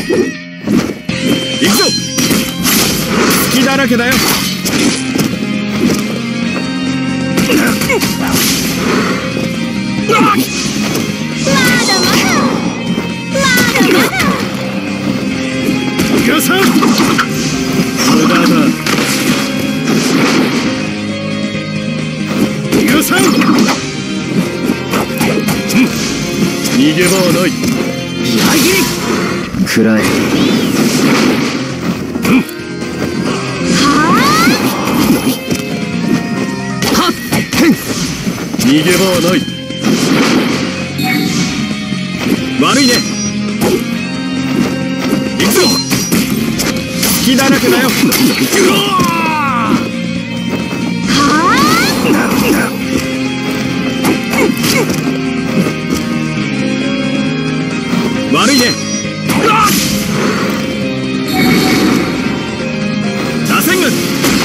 行くぞ。隙だらけだよ。 まだまだガサン。無駄だ。ガサン。逃げ場はない。 やぎりくらえ。逃げ場はない。悪いね。行くぞ。隙だらけだよ。悪いね。螺旋軍。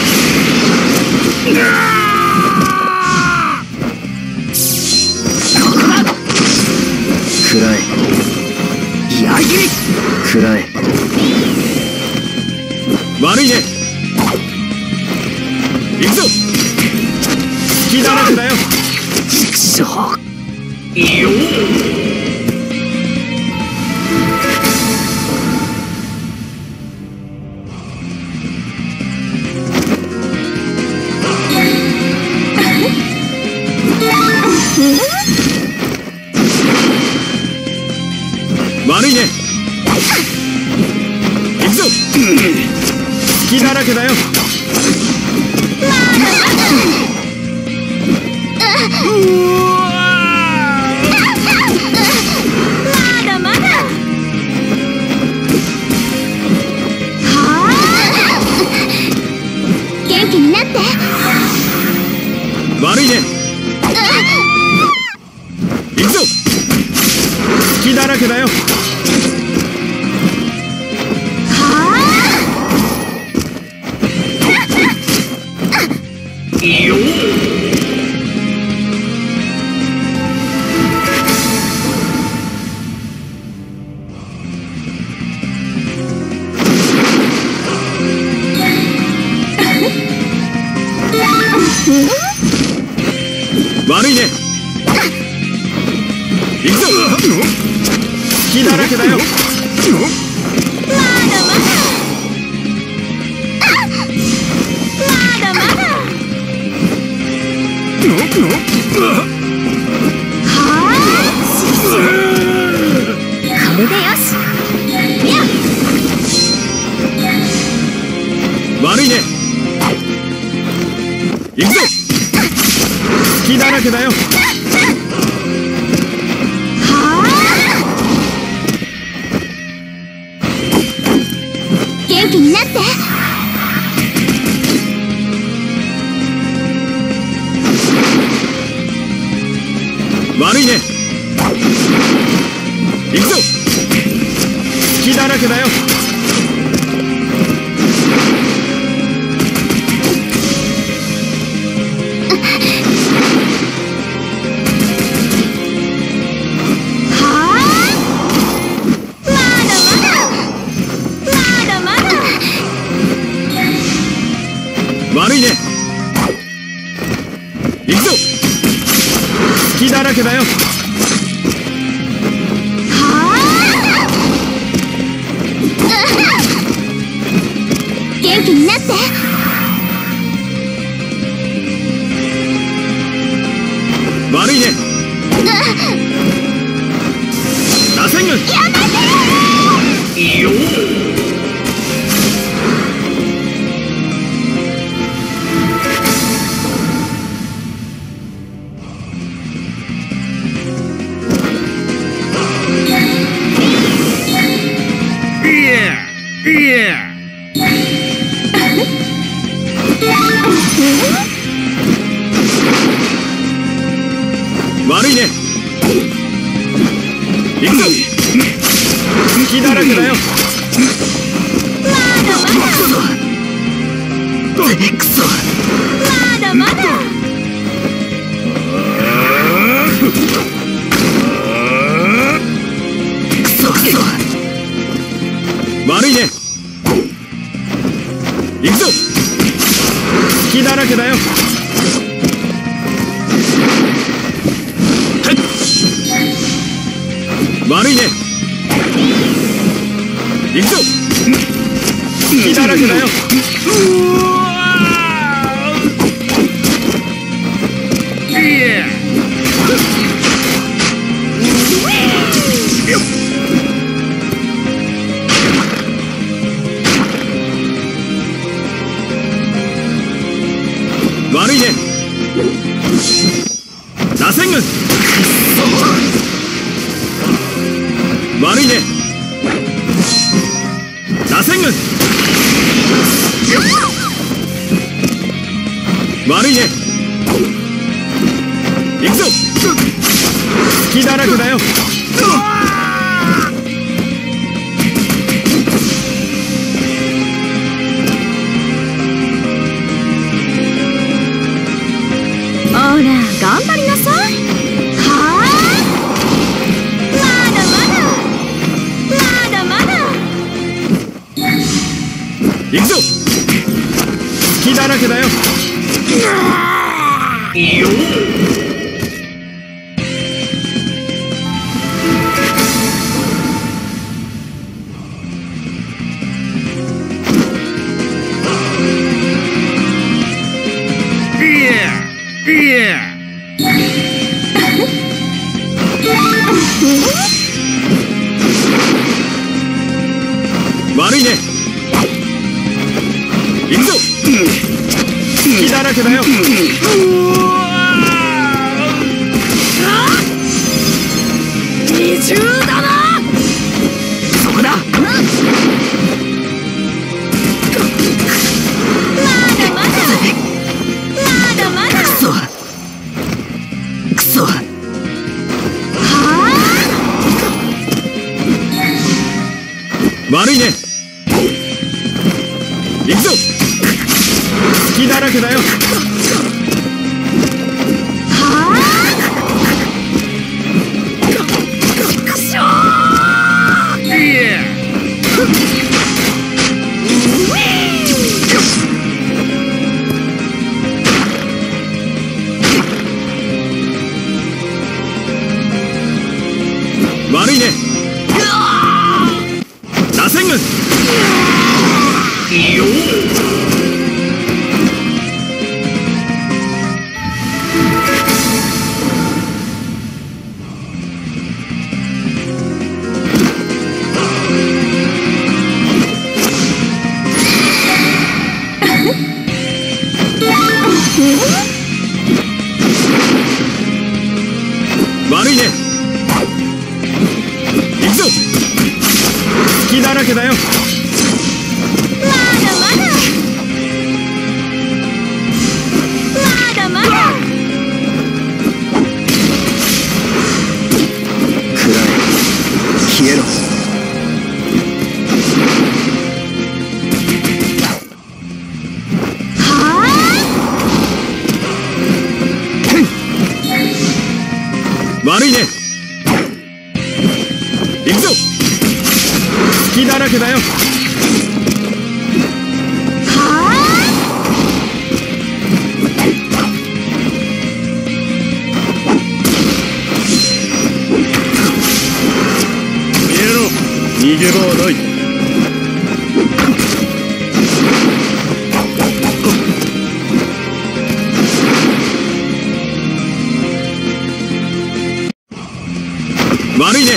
くらえ。 やぎりくらえ。悪いね。行くぞ。隙だらけだよ。 畜生よっ。悪いね。行くぞ。隙だらけだよ。 まだまだ元気になって。 悪いね。行くぞ。隙だらけだよ。よっ。悪いね。行くぞ。隙だらけだよ。 まだまだまだまだこれでよし。 悪いね。行くぞ。隙だらけだよ。 元気になって。 悪いね。行くぞ。隙だらけだよ。悪いね。行くぞ。隙だらけだよ。 元気になって。 悪いね。螺旋軍。よっ。悪いね。行くぞ。隙だらけだよ。 クソ。まだまだ。クソ。 悪いね。行くぞ。隙だらけだよ。悪いね。行くぞ。隙だらけだよ。悪いね。螺旋軍。悪いね。螺旋軍。悪いね。行くぞ。隙だらけだよ。 ほら頑張りなさい。はあ、まだまだまだまだ。 行くぞ。隙だらけだよ。よっ。悪いね。行くぞ。隙だらけだよ。 二重だな。 そこだ。 まだまだまだまだ。 くそ。悪いね。行くぞ。隙だらけだよ。悪いね。螺旋軍。よっ。悪いね。行くぞ。隙だらけだよ。 まだまだまだまだ。 暗い。消えろ。悪いね。行くぞ。隙だらけだよ。見えろ。逃げ場はない。悪いね。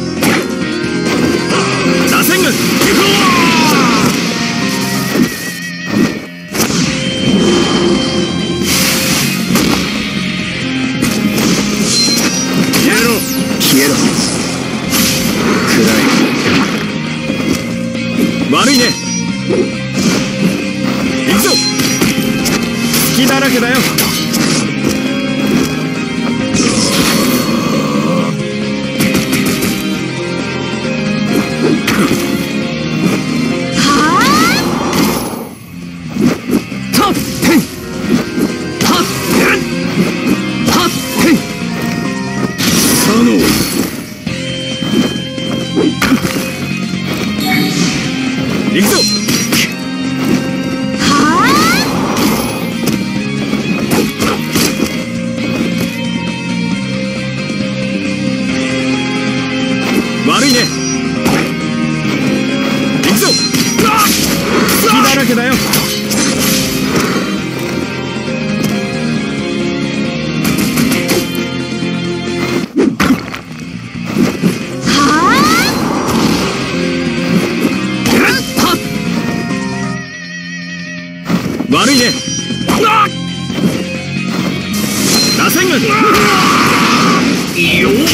螺旋軍。消えろ。暗い。悪いね。行くぞ。隙だらけだよ。 行くぞ。悪いね。行くぞ。隙だらけだよ。悪いね。螺旋軍。よっ。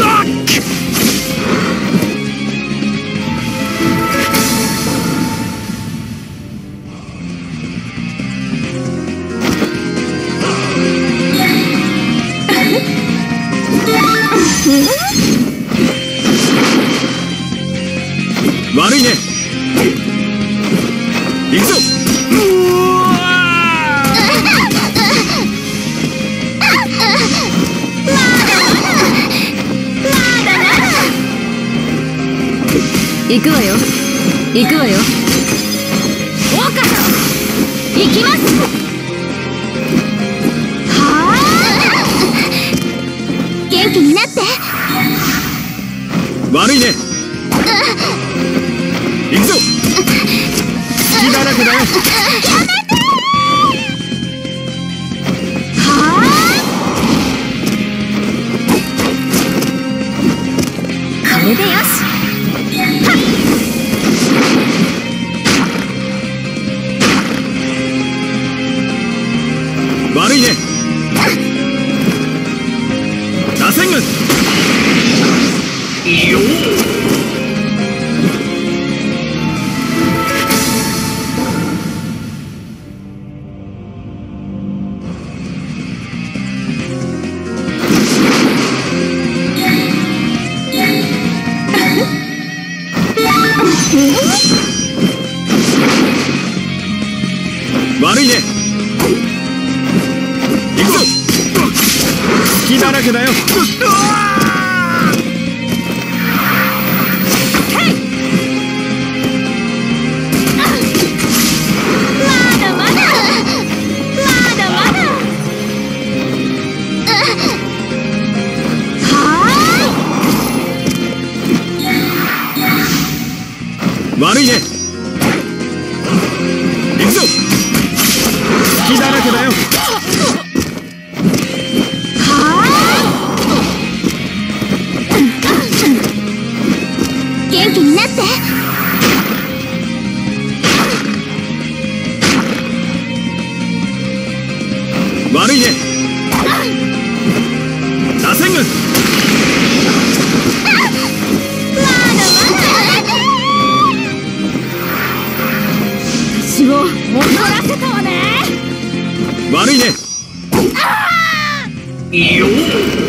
悪いね。行くぞ。 行くわよ。行くわよ。大方行きます。はあ、元気になって。 悪いね。行くぞ。隙だらけだよ。 はあ、これでよし。 悪いね。螺旋軍。よっ。悪いね。行くぞ。隙だらけだよ。悪いね。行くぞ。隙だらけだよ。 元気になって。 悪いね。螺旋軍。 私を踊らせたわね。 悪いね。よっ。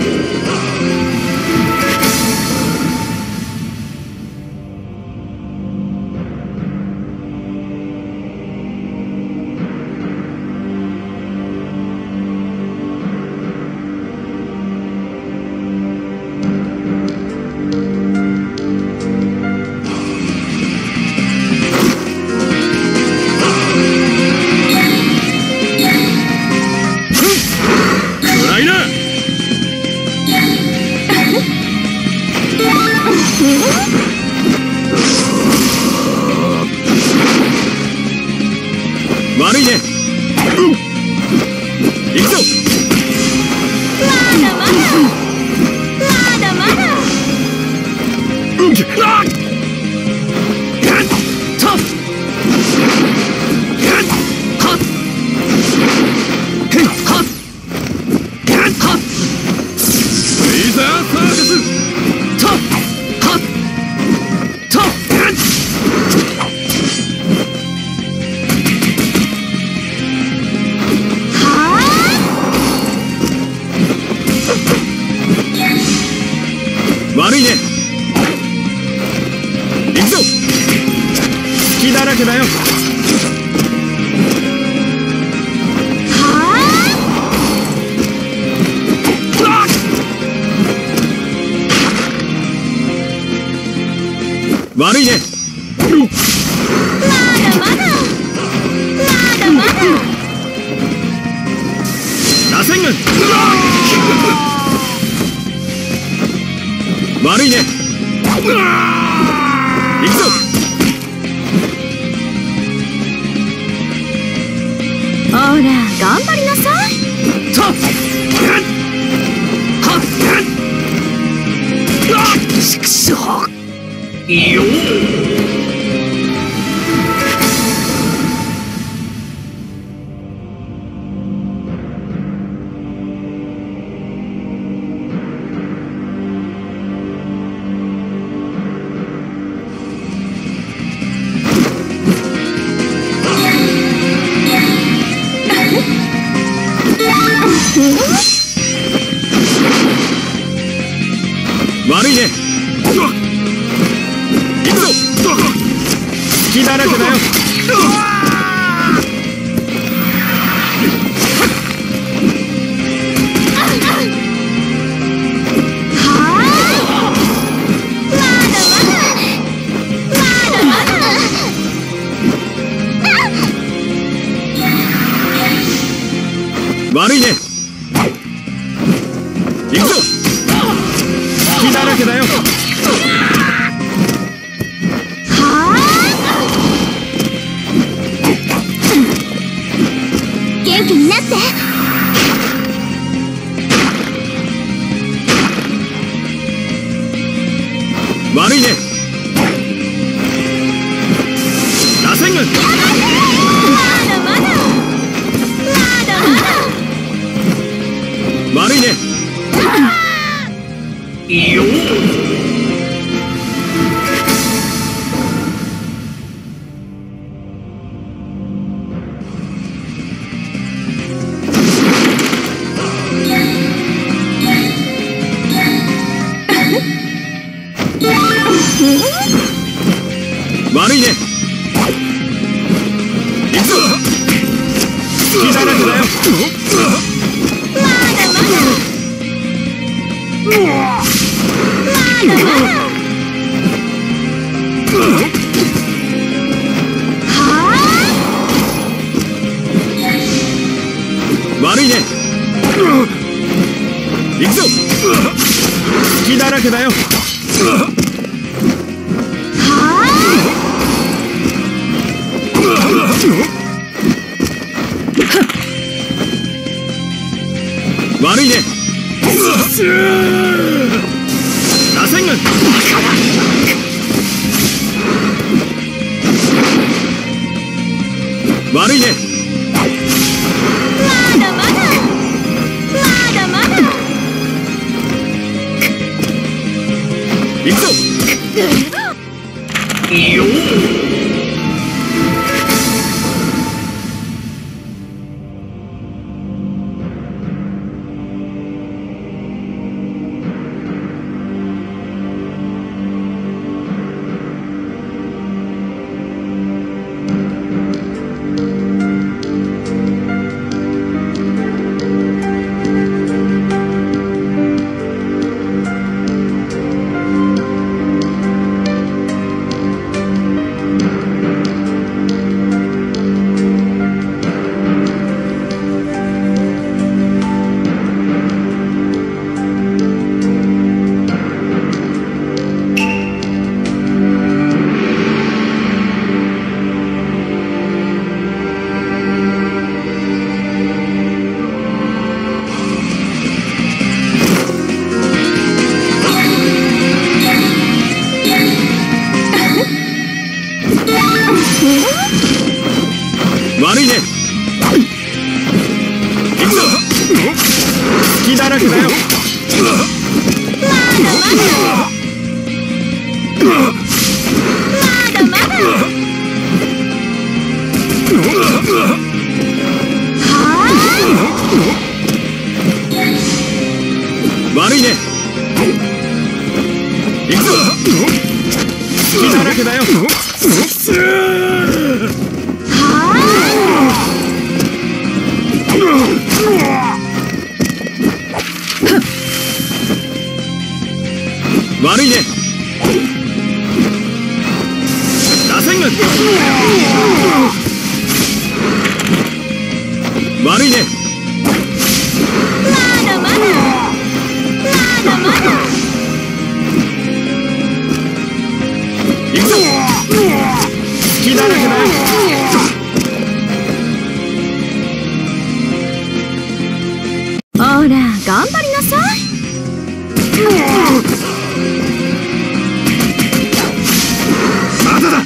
暗いな。悪いね。行くぞ。 まだまだ。まだまだ。 レーザーサーカス。悪いね。行くぞ。隙だらけだよ。悪いね。 螺旋軍。悪いね。行くぞ。 ほら頑張りなさい。 ちくしょう。いいよ。悪いね。行くぞ。隙だらけだよ。悪いね。行くぞ。隙だらけだよ。 元気になって。 悪いね。螺旋軍。悪いね。いいよ。悪いね。行くぞ。隙だらけだよ。悪いね。行くぞ。隙だらけだよ。悪いね。螺旋軍。悪いね。行くぞ。いいよ。悪いね。行くぞ。隙だらけだよ。悪いね。行くぞ。隙だらけだよ。悪いね。螺旋軍。 旋軍。悪いね。 まだまだまだまだ。 行くぞ。隙だらけだよ。 ほら頑張りなさい。 まだだ。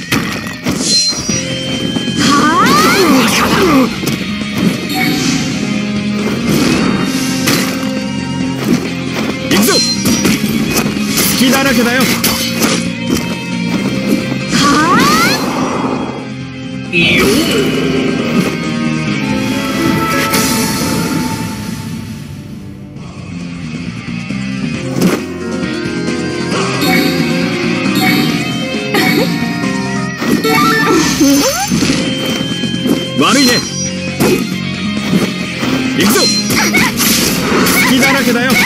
行くぞ。隙だらけだよ。いいよ。悪いね。行くぞ。隙だらけだよ。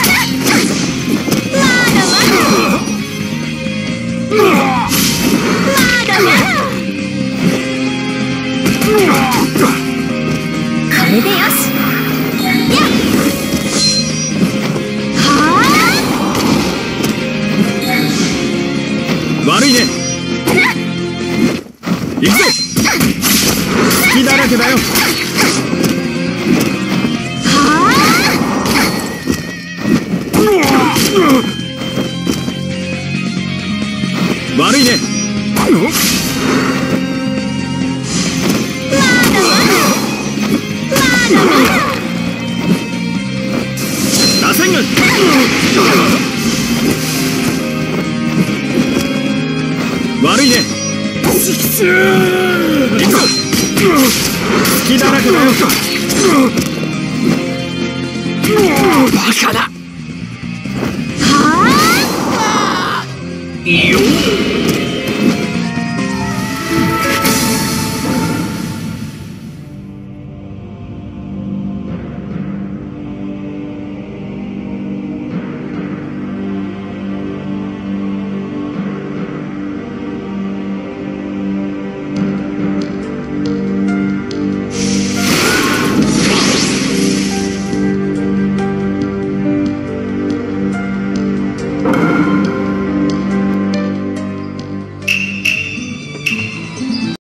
これでよし。 悪いね。行くぞ。隙だらけだよ。悪いね。螺旋軍。悪いね。行くぞ。隙だらけだよ。バカだ。